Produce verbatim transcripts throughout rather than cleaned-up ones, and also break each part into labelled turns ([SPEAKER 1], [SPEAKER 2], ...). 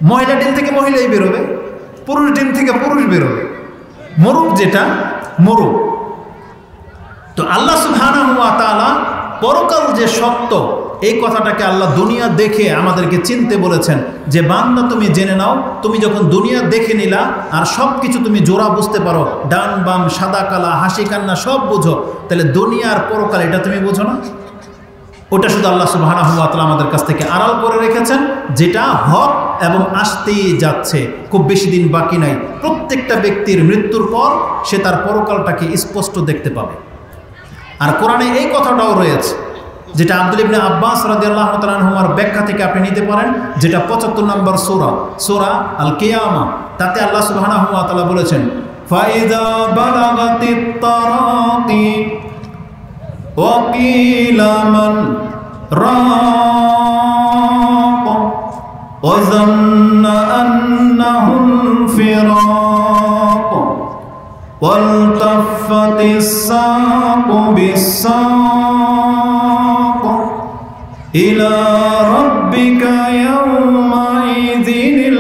[SPEAKER 1] মহিলা ডিম থেকে মহিলাই বেরোবে, পুরুষ ডিম থেকে পুরুষ বেরোবে, মরুক যেটা মরুক। তো আল্লাহ সুবহানাহু ওয়া তাআলা পরকাল যে সত্য, এই কথাটাকে আল্লাহ দুনিয়া দেখে আমাদেরকে চিনতে বলেছেন যে বান্দা তুমি জেনে নাও, তুমি যখন দুনিয়া দেখে নিলা আর সব কিছু তুমি জোড়া বুঝতে পারো, ডান বাম সাদা কালা হাসি কান্না সব বুঝো, তাহলে দুনিয়ার পরকাল এটা তুমি বুঝো না? ওটা শুধু আল্লাহ সুবহানাহু ওয়া তাআলা আমাদের কাছ থেকে আড়াল করে রেখেছেন, যেটা হক এবং আসতেই যাচ্ছে, খুব বেশি দিন বাকি নাই। প্রত্যেকটা ব্যক্তির মৃত্যুর পর সে তার পরকালটাকে স্পষ্ট দেখতে পাবে। আর কোরআনে এই কথাটাও রয়েছে, যেটা আব্দুল ইবনে আব্বাস রাদিয়াল্লাহু তাআলা আনহুমার ব্যাখ্যা থেকে আপনি নিতে পারেন, যেটা পঁচাত্তর নম্বর সূরা সূরা আল কিয়ামা। তাতে আল্লাহ সুবহানাহু ওয়া তাআলা বলেছেন, ফাইযা বালাগাতিত তারাকি ওয়া কিলা মান রাক ওয়া যান্না আন্নাহুল ফিরাক ওয়ালতাফাতিস সাকু বিস-সাক ইলা রাব্বিকা ইয়াওমাইযিনিল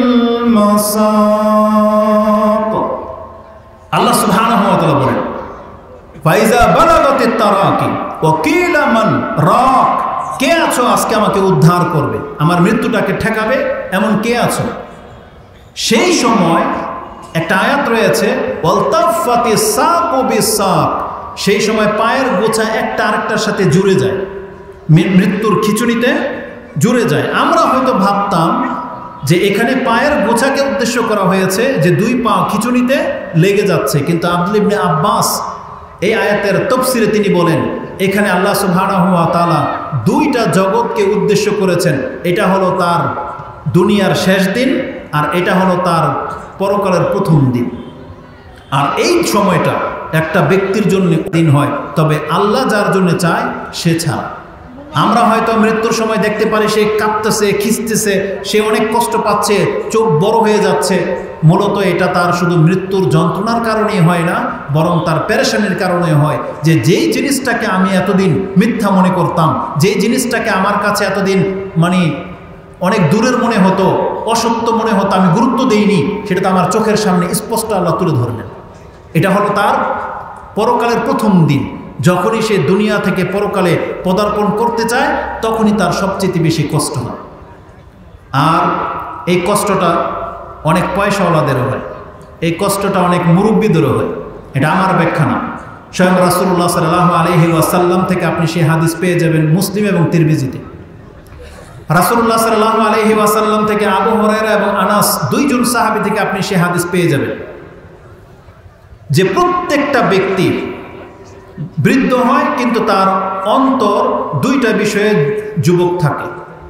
[SPEAKER 1] মাসাক। আল্লাহ সুবহানাহু ওয়া তাআলা বলেন, ফাইজা বালাগাতিত তারাকি ওয়া কিলা মান রাক, কে আছো আজকে আমাকে উদ্ধার করবে, আমার মৃত্যুটাকে ঠেকাবে, এমন কে আছো? সেই সময় একটা আয়াত রয়েছে, ওয়ালতাফাতিস সাকু বিস-সাক, সেই সময় পায়ের গোছা একটা আরেকটার সাথে জুড়ে যায়, মৃত্যুর খিঁচুনিতে জুড়ে যায়। আমরা হয়তো ভাবতাম যে এখানে পায়ের গোছাকে উদ্দেশ্য করা হয়েছে, যে দুই পা খিঁচুনিতে লেগে যাচ্ছে, কিন্তু আব্দুল ইবনে আব্বাস এই আয়াতের তাফসিরে তিনি বলেন, এখানে আল্লাহ সুবহানাহু ওয়া তাআলা দুইটা জগৎকে উদ্দেশ্য করেছেন। এটা হলো তার দুনিয়ার শেষ দিন, আর এটা হলো তার পরকালের প্রথম দিন। আর এই সময়টা একটা ব্যক্তির জন্য দিন হয়, তবে আল্লাহ যার জন্য চায় সে ছাড়া। আমরা হয়তো মৃত্যুর সময় দেখতে পারি সে কাঁপতেছে, খিঁচতেছে, সে অনেক কষ্ট পাচ্ছে, চোখ বড় হয়ে যাচ্ছে। মূলত এটা তার শুধু মৃত্যুর যন্ত্রণার কারণেই হয় না, বরং তার পেরেশানির কারণে হয়, যে যেই জিনিসটাকে আমি এতদিন মিথ্যা মনে করতাম, যেই জিনিসটাকে আমার কাছে এতদিন মানে অনেক দূরের মনে হতো, অসত্য মনে হতো, আমি গুরুত্ব দেইনি, সেটা তো আমার চোখের সামনে স্পষ্ট আল্লাহ তুলে ধরলেন। এটা হলো তার পরকালের প্রথম দিন। যখনই সে দুনিয়া থেকে পরকালে পদার্পণ করতে চায়, তখনই তার সবচেয়ে বেশি কষ্ট হয়। আর এই কষ্টটা অনেক পয়সাওয়ালাদেরও হয়, এই কষ্টটা অনেক মুরব্বীদেরও হয়। এটা আমার ব্যাখ্যা না, স্বয়ং রাসূলুল্লাহ সাল্লাল্লাহু আলাইহি ওয়াসাল্লাম থেকে আপনি সেই হাদিস পেয়ে যাবেন মুসলিম এবং তিরমিজিতে। রাসূলুল্লাহ সাল্লাল্লাহু আলাইহি ওয়াসাল্লাম থেকে আবু হুরায়রা এবং আনাস দুইজন সাহাবী থেকে আপনি সেই হাদিস পেয়ে যাবেন, যে প্রত্যেকটা ব্যক্তি বৃদ্ধ হয়, কিন্তু তার অন্তর দুইটা বিষয়ে যুবক থাকে।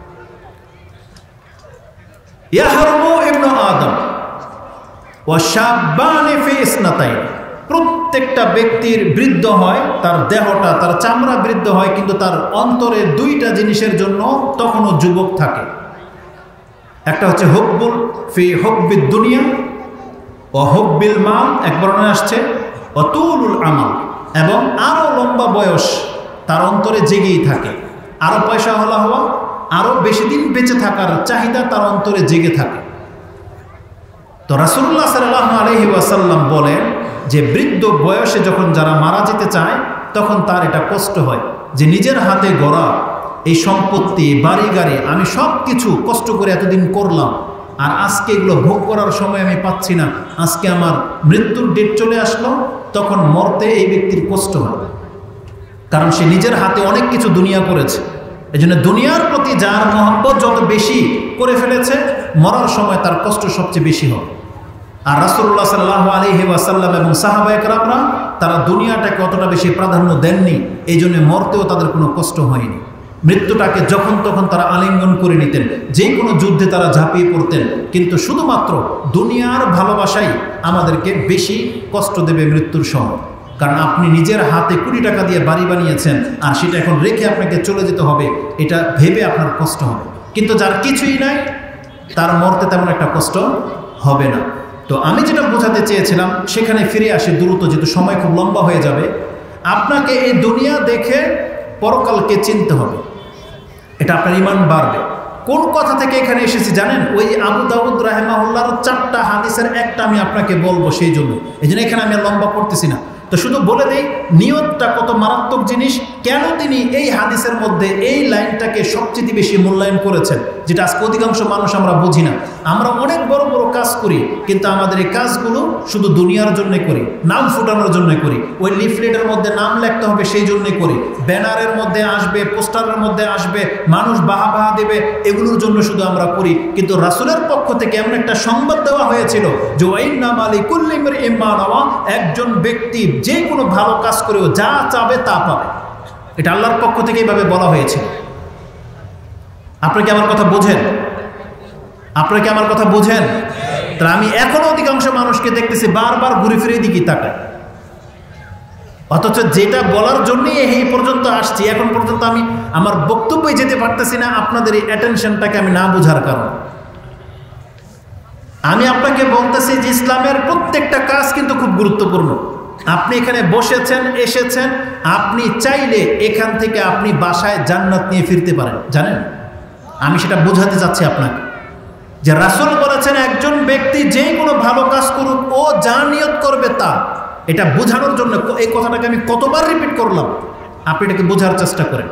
[SPEAKER 1] ইয়াহরমু ইবনু আদম ওয়া শাব্বানি ফি ইসনাতাইন, প্রত্যেকটা ব্যক্তির বৃদ্ধ হয়, তার দেহটা, তার চামড়া বৃদ্ধ হয়, কিন্তু তার অন্তরে দুইটা জিনিসের জন্য তখনও যুবক থাকে। একটা হচ্ছে হুব্বুল ফি হুব্বিদ দুনিয়া ও হুব্বিল মাল, এক বর্ণনা আসছে, ও তুলুল আমাল, এবং আরও লম্বা বয়স তার অন্তরে জেগেই থাকে, আরও পয়সা হলা হওয়া, আরও বেশি দিন বেঁচে থাকার চাহিদা তার অন্তরে জেগে থাকে। তো রাসূলুল্লাহ সাল্লাল্লাহু আলাইহি ওয়াসাল্লাম বলেন যে বৃদ্ধ বয়সে যখন যারা মারা যেতে চায়, তখন তার এটা কষ্ট হয় যে নিজের হাতে গড়া এই সম্পত্তি, বাড়ি গাড়ি, আমি সব কিছু কষ্ট করে এতদিন করলাম, আর আজকে এগুলো ভোগ করার সময় আমি পাচ্ছি না, আজকে আমার মৃত্যুর ডেট চলে আসলো, তখন মরতে এই ব্যক্তির কষ্ট হয়। কারণ সে নিজের হাতে অনেক কিছু দুনিয়া করেছে, এই জন্য দুনিয়ার প্রতি যার মহব্বত যত বেশি করে ফেলেছে, মরার সময় তার কষ্ট সবচেয়ে বেশি হবে। আর রাসূলুল্লাহ সাল্লাল্লাহু আলাইহি ওয়াসাল্লাম এবং সাহাবায়ে কেরামরা তারা দুনিয়াটাকে অতটা বেশি প্রাধান্য দেননি, এই জন্য মরতেও তাদের কোনো কষ্ট হয়নি। মৃত্যুটাকে যখন তখন তারা আলিঙ্গন করে নিতেন, যে কোনো যুদ্ধে তারা ঝাঁপিয়ে পড়তেন, কিন্তু শুধুমাত্র দুনিয়ার ভালোবাসাই আমাদেরকে বেশি কষ্ট দেবে মৃত্যুর সময়। কারণ আপনি নিজের হাতে কোটি টাকা দিয়ে বাড়ি বানিয়েছেন, আর সেটা এখন রেখে আপনাকে চলে যেতে হবে, এটা ভেবে আপনার কষ্ট হবে। কিন্তু যার কিছুই নাই, তার মরতে তেমন একটা কষ্ট হবে না। তো আমি যেটা বোঝাতে চেয়েছিলাম, সেখানে ফিরে আসি দ্রুত, যেহেতু সময় খুব লম্বা হয়ে যাবে। আপনাকে এই দুনিয়া দেখে পরকালকে চিনতে হবে, এটা আপনার ঈমান বাড়বে। কোন কথা থেকে এখানে এসেছি জানেন? ওই আবু দাউদ রাহিমাহুল্লাহর চারটা হাদিসের একটা আমি আপনাকে বলবো, সেই জন্য এই জন্য এখানে আমি লম্বা করতেছি না। তো শুধু বলে দেই নিয়তটা কত মারাত্মক জিনিস, কেন তিনি এই হাদিসের মধ্যে এই লাইনটাকে সবচেয়ে বেশি মূল্যায়ন করেছেন, যেটা আজকে অধিকাংশ মানুষ আমরা বুঝি না। আমরা অনেক বড় বড় কাজ করি, কিন্তু আমাদের এই কাজগুলো শুধু দুনিয়ার জন্য করি, নাম ফুটানোর জন্য করি, ওই লিফলেটের মধ্যে নাম লিখতে হবে সেই জন্যই করি, ব্যানারের মধ্যে আসবে, পোস্টারের মধ্যে আসবে, মানুষ বাহা বাহা দেবে, এগুলোর জন্য শুধু আমরা করি। কিন্তু রাসূলের পক্ষ থেকে এমন একটা সংবাদ দেওয়া হয়েছিল যে ওয়াইন্নামা লিকুল্লি ইমরিইম মা নাওয়া, একজন ব্যক্তি যে কোনো ভালো কাজ করেও যা চাবে তা পাবে। এটা আল্লাহর পক্ষ থেকে এইভাবে বলা হয়েছিল। আপনারা কি আমার কথা বোঝেন? আপনারা কি আমার কথা বোঝেন? তাহলে আমি এখনো অধিকাংশ মানুষকে দেখতেছি বারবার ঘুরে ফিরে দিকে তাকায়, অথচ যেটা বলার জন্যই এই পর্যন্ত আসছি, এখন পর্যন্ত আমি আমার বক্তব্যে যেতে পারতেছি না আপনাদের এই অ্যাটেনশনটাকে আমি না বোঝার কারণ। আমি আপনাকে বলতেছি যে ইসলামের প্রত্যেকটা কাজ কিন্তু খুব গুরুত্বপূর্ণ। আপনি এখানে বসেছেন, এসেছেন, আপনি চাইলে এখান থেকে আপনি বাসায় জান্নাত নিয়ে ফিরতে পারেন, জানেন? আমি সেটা বোঝাতে চাচ্ছি আপনাকে যে রাসূল বলেছেন একজন ব্যক্তি যে কোনো ভালো কাজ করুক, ও যা নিয়ত করবে তা, এটা বোঝানোর জন্য এই কথাটাকে আমি কতবার রিপিট করলাম, আপনি এটাকে বোঝার চেষ্টা করেন।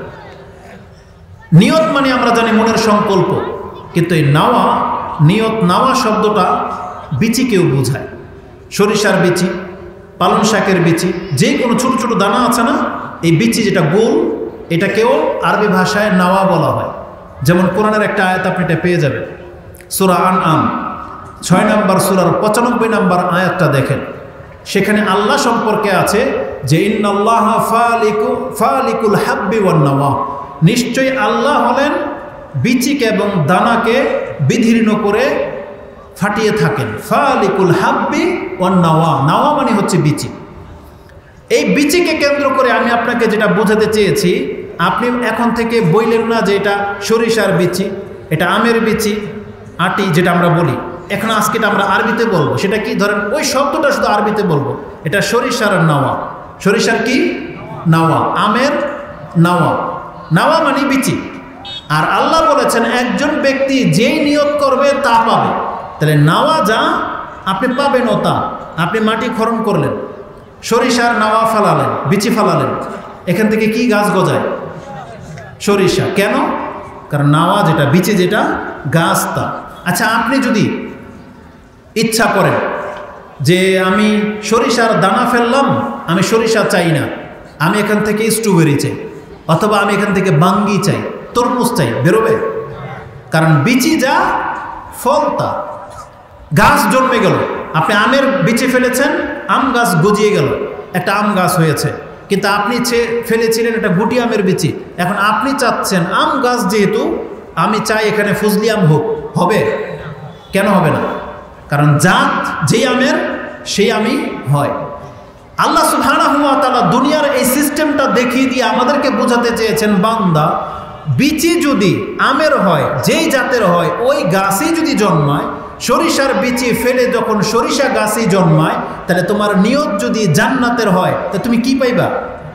[SPEAKER 1] নিয়ত মানে আমরা জানি মনের সংকল্প, কিন্তু এই নাওয়া, নিয়ত নাওয়া শব্দটা বিচিকেও বোঝায়। সরিষার বিচি, পালং শাকের বিচি, যে কোনো ছোট ছোট দানা আছে না, এই বিচি যেটা গোল, এটাকেও আরবি ভাষায় নাওয়া বলা হয়। যেমন কোরআনের একটা আয়াত আপনি এটা পেয়ে যাবেন, সূরা আনআম ছয় নম্বর সূরার পঁচানব্বই নম্বর আয়াতটা দেখেন, সেখানে আল্লাহ সম্পর্কে আছে যে ইন্নাল্লাহা ফালিকু ফালিকুল হাব্বি ওয়ান নাওয়া, নিশ্চয়ই আল্লাহ হলেন বিচিকে এবং দানাকে বিদীর্ণ করে ফাটিয়ে থাকেন। ফালিকুল হাব্বি ওয়ান নাওয়া, নাওয়া মানে হচ্ছে বিচি। এই বিচিকে কেন্দ্র করে আমি আপনাকে যেটা বোঝাতে চেয়েছি, আপনি এখন থেকে বললেন না যে এটা সরিষার বিচি, এটা আমের বিচি, আটি যেটা আমরা বলি, এখন আজকে এটা আমরা আরবিতে বলবো। সেটা কি? ধরেন ওই শব্দটা শুধু আরবিতে বলবো, এটা সরিষার নাওয়া। সরিষার কি? নাওয়া। আমের নাওয়া, নাওয়া মানে বিচি। আর আল্লাহ বলেছেন একজন ব্যক্তি যেই নিয়ত করবে তা পাবে। তাহলে নাওয়া যা, আপনি পাবেন ও তা। আপনি মাটি খনন করলেন, সরিষার নাওয়া ফালালেন, বিচি ফালালেন, এখান থেকে কি গাছ গজায়? সরিষা। কেন? কারণ নাওয়া যেটা, বিচি যেটা, গাছ তা। আচ্ছা, আপনি যদি ইচ্ছা করেন যে আমি সরিষার দানা ফেললাম, আমি সরিষা চাই না, আমি এখান থেকে স্ট্রবেরি চাই, অথবা আমি এখান থেকে বাঙ্গি চাই, তরমুজ চাই, বেরোবে? কারণ বিচি যা, ফল তা। গাছ জন্মে গেল, আপনি আমের বিচি ফেলেছেন, আম গাছ গজিয়ে গেল, একটা আম গাছ হয়েছে, কিন্তু আপনি ফেলেছিলেন একটা গুটি আমের বিচি। এখন আপনি চাচ্ছেন আম গাছ, যেহেতু আমি চাই এখানে ফজলি আম হোক, হবে? কেন হবে না? কারণ জাত যেই আমের সেই আমি হয়। আল্লাহ সুবহানাহু ওয়া তাআলা দুনিয়ার এই সিস্টেমটা দেখিয়ে দিয়ে আমাদেরকে বোঝাতে চেয়েছেন, বান্দা বিচি যদি আমের হয়, যেই জাতের হয়, ওই গাছই যদি জন্মায়, সরিষার বিচি ফেলে যখন সরিষা গাছই জন্মায়, তাহলে তোমার নিয়ত যদি জান্নাতের হয়, তা তুমি কি পাইবা?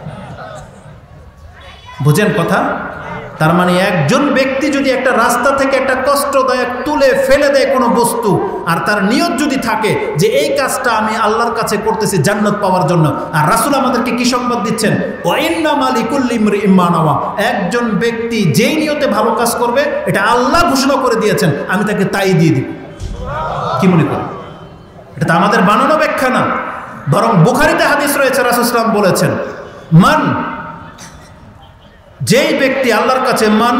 [SPEAKER 1] বুঝেন কথা? তার মানে একজন ব্যক্তি যদি একটা রাস্তা থেকে একটা কষ্টদায়ক তুলে ফেলে দেয় কোনো বস্তু, আর তার নিয়ত যদি থাকে যে এই কাজটা আমি আল্লাহর কাছে করতেছি জান্নাত পাওয়ার জন্য, আর রাসূল আমাদেরকে কি সংবাদ দিচ্ছেন? ওয়া ইন্নামা লিকুল্লি ইমরিইম মা নাওয়া, একজন ব্যক্তি যেই নিয়তে ভালো কাজ করবে, এটা আল্লাহ ঘোষণা করে দিয়েছেন, আমি তাকে তাই দিয়ে দিব। কি মনে করেন? এটা তো আমাদের বানানো ব্যাখ্যা না, বরং বুখারীতে হাদিস রয়েছে, রাসূল সাল্লাল্লাহু আলাইহি ওয়াসাল্লাম বলেছেন, মান, যেই ব্যক্তি আল্লাহর কাছে, মান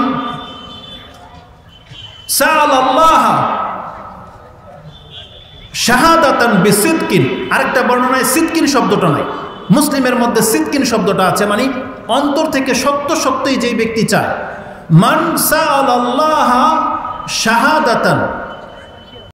[SPEAKER 1] সাআলাল্লাহ শাহাদাতান বিসিদকিন, আরেকটা বর্ণনায় সিদকিন শব্দটা নাই, মুসলিমের মধ্যে সিদকিন শব্দটা আছে, মানে অন্তর থেকে সত্য সত্যই যেই ব্যক্তি চায়। মান সাআলাল্লাহ শাহাদাতান